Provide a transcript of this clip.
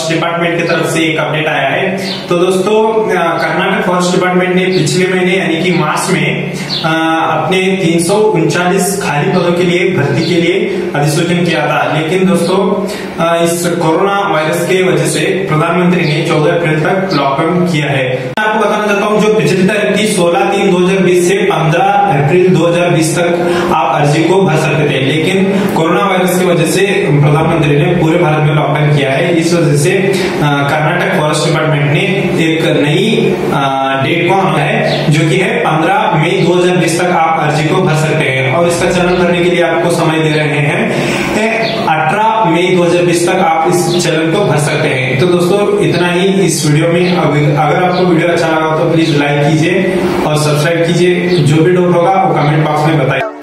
Forest department की तरफ से एक अपडेट आया है। तो दोस्तों कर्नाटक फॉरेस्ट डिपार्टमेंट ने पिछले महीने यानी कि मार्च में अपने 339 खाली पदों के लिए भर्ती के लिए अधिसूचन किया था, लेकिन दोस्तों इस कोरोना वायरस के वजह से प्रधानमंत्री ने 14 अप्रैल तक लॉकडाउन किया है। मैं आपको बताना चाहता हूँ जो पिछली तारीख थी 16/3/2020 से 15 अप्रैल 2020 तक आप अर्जी को भर सकते थे, लेकिन कोरोना वायरस की वजह से प्रधानमंत्री ने पूरे भारत में लॉकडाउन किया है। इस वजह से कर्नाटक फॉरेस्ट डिपार्टमेंट ने एक नई डेट को आना है जो कि है 15 मई 2020 तक आप अर्जी को भर सकते हैं, और इसका चलन करने के लिए आपको समय दे रहे हैं 18 मई 2020 तक आप इस चलन को भर सकते हैं। तो दोस्तों इतना ही इस वीडियो में। अगर आपको वीडियो अच्छा लगा तो प्लीज लाइक कीजिए और सब्सक्राइब कीजिए। जो भी डाउट होगा वो कमेंट बॉक्स में बताइए।